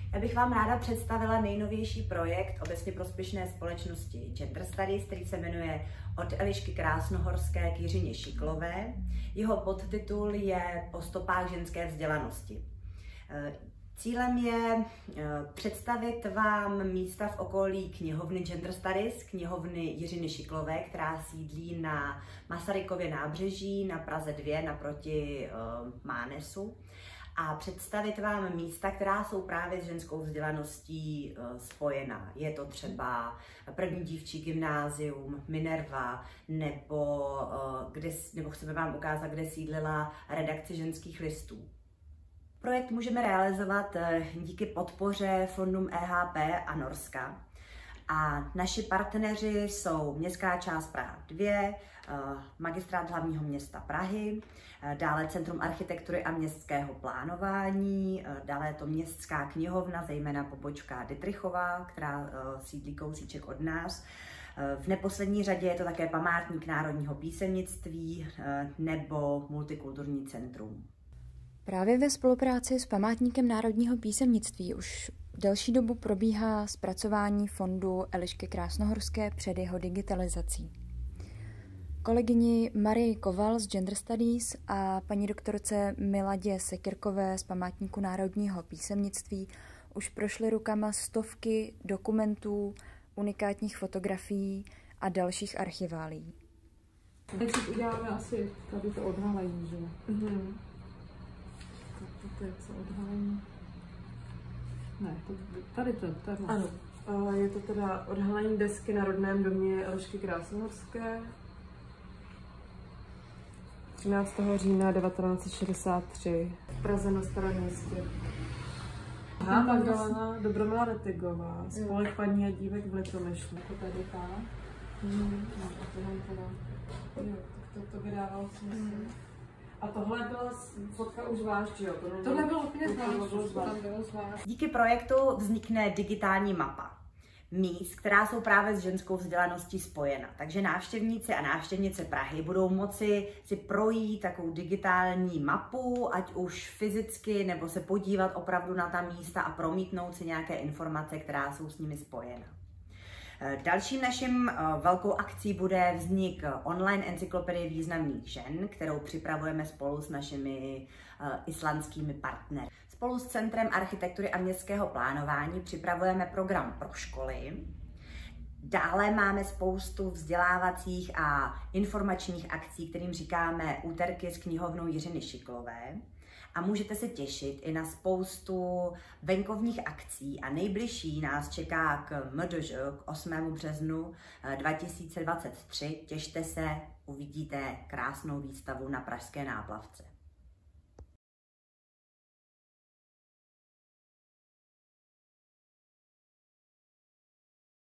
Já bych vám ráda představila nejnovější projekt obecně prospěšné společnosti Gender Studies, který se jmenuje Od Elišky Krásnohorské k Jiřině Šiklové. Jeho podtitul je Po stopách ženské vzdělanosti. Cílem je představit vám místa v okolí knihovny Gender Studies, knihovny Jiřiny Šiklové, která sídlí na Masarykově nábřeží na Praze 2 naproti Mánesu. A představit vám místa, která jsou právě s ženskou vzdělaností spojená. Je to třeba první dívčí gymnázium, Minerva, nebo chceme vám ukázat, kde sídlila redakce ženských listů. Projekt můžeme realizovat díky podpoře fondům EHP a Norska. A naši partneři jsou Městská část Praha 2, Magistrát hlavního města Prahy, dále Centrum architektury a městského plánování, dále je to Městská knihovna, zejména pobočka Dittrichova, která sídlí kousíček od nás. V neposlední řadě je to také Památník národního písemnictví nebo Multikulturní centrum. Právě ve spolupráci s Památníkem národního písemnictví už delší dobu probíhá zpracování fondu Elišky Krásnohorské před jeho digitalizací. Kolegyni Marii Koval z Gender Studies a paní doktorce Miladě Sekirkové z Památníku národního písemnictví už prošly rukama stovky dokumentů, unikátních fotografií a dalších archiválií. Teď si uděláme asi tady to odhalení, že? To je co odhalení? Ne, tady to. Ano, je to teda odhalení desky na rodném domě Elišky Krásnohorské 13. října 1963 v Praze na Starém Městě. Magdalena Dobromila Retigová, Spolek paní a dívek v Litomyšli. Jako tady ta. To vydával smysl. A tohle byla fotka už zvlášť, jo? Tohle bylo úplně zvlášť. Díky projektu vznikne digitální mapa míst, která jsou právě s ženskou vzdělaností spojena. Takže návštěvníci a návštěvnice Prahy budou moci si projít takovou digitální mapu, ať už fyzicky, nebo se podívat opravdu na ta místa a promítnout si nějaké informace, která jsou s nimi spojena. Dalším naším velkou akcí bude vznik online encyklopedie významných žen, kterou připravujeme spolu s našimi islandskými partnery. Spolu s Centrem architektury a městského plánování připravujeme program pro školy. Dále máme spoustu vzdělávacích a informačních akcí, kterým říkáme Úterky s knihovnou Jiřiny Šiklové. A můžete se těšit i na spoustu venkovních akcí a nejbližší nás čeká k MDŽ k 8. březnu 2023. Těšte se, uvidíte krásnou výstavu na Pražské náplavce.